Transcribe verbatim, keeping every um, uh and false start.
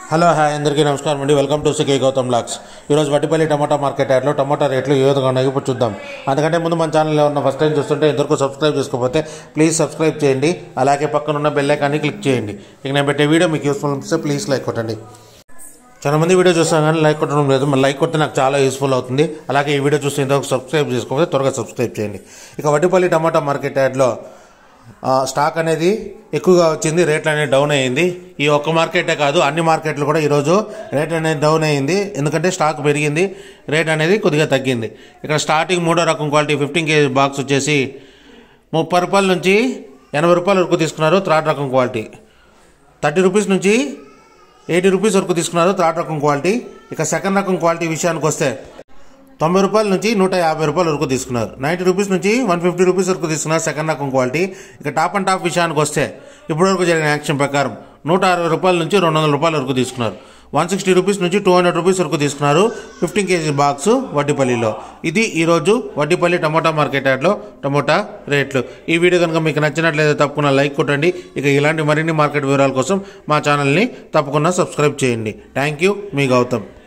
Hello hi అందరికీ నమస్కారం అండి. Welcome to C K Gautham blogs. ఈరోజు వడ్డిపల్లి టమాటా మార్కెట్ యార్డ్లో టమాటా రేట్లు ఏ విధంగా ఉన్నాయో ఇప్పుడు చూద్దాం. అందుకంటే ముందు మన ఛానల్లో ఉన్న ఫస్ట్ టైం చూస్తుంటే ఇంతవరకు సబ్స్క్రైబ్ చేసుకోకపోతే ప్లీజ్ సబ్స్క్రైబ్ చేయండి. అలాగే పక్కన ఉన్న బెల్ ఐకాన్ని క్లిక్ చేయండి. ఇక నేను పెట్టే వీడియో మీకు యూస్ఫుల్ అనిపిస్తే ప్లీజ్ లైక్ కొట్టండి. చాలా మంది వీడియో చూస్తాను కానీ లైక్ కొట్టడం లేదు. మరి లైక్ కొడితే నాకు చాలా యూస్ఫుల్ అవుతుంది. అలాగే ఈ వీడియో చూస్తే ఇంతవరకు సబ్స్క్రైబ్ చేసుకోకపోతే త్వరగా సబ్స్క్రైబ్ చేయండి. ఇక వడ్డిపల్లి టమాటా మార్కెట్ యార్డ్లో స్టాక్ అనేది ఎక్కువగా వచ్చింది, రేట్లు అనేది డౌన్ అయ్యింది. ఈ ఒక్క మార్కెటే కాదు, అన్ని మార్కెట్లు కూడా ఈరోజు రేట్ అనేది డౌన్ అయ్యింది. ఎందుకంటే స్టాక్ పెరిగింది, రేట్ అనేది కొద్దిగా తగ్గింది. ఇక్కడ స్టార్టింగ్ మూడో రకం క్వాలిటీ ఫిఫ్టీన్ కేజీ బాక్స్ వచ్చేసి ముప్పై రూపాయల నుంచి ఎనభై రూపాయల వరకు తీసుకున్నారు. థర్డ్ రకం క్వాలిటీ థర్టీ రూపీస్ నుంచి ఎయిటీ రూపీస్ వరకు తీసుకున్నారు. థర్డ్ రకం క్వాలిటీ. ఇక సెకండ్ రకం క్వాలిటీ విషయానికి వస్తే తొంభై రూపాయల నుంచి నూట యాభై రూపాయల వరకు తీసుకున్నారు. నైంటీ రూపీస్ నుంచి వన్ ఫిఫ్టీ రూపీస్ వరకు తీసుకున్నారు సెకండ్ రకం క్వాలిటీ. ఇక టాప్ అండ్ టాప్ విషయానికి వస్తే ఇప్పటివరకు జరిగిన యాక్షన్ ప్రకారం నూట అరవై రూపాయల నుంచి రెండు వందల రూపాయల వరకు తీసుకున్నారు. వన్ సిక్స్టీ రూపీస్ నుంచి టూ హండ్రెడ్ రూపీస్ వరకు తీసుకున్నారు ఫిఫ్టీన్ కేజీ బాక్స్ వడ్డిపల్లిలో. ఇది ఈరోజు వడ్డిపల్లి టమోటా మార్కెట్ యార్డ్లో టమోటా రేట్లు. ఈ వీడియో కనుక మీకు నచ్చినట్లయితే తప్పకుండా లైక్ కొట్టండి. ఇక ఇలాంటి మరిన్ని మార్కెట్ వివరాల కోసం మా ఛానల్ని తప్పకుండా సబ్స్క్రైబ్ చేయండి. థ్యాంక్ యూ, మీ గౌతమ్.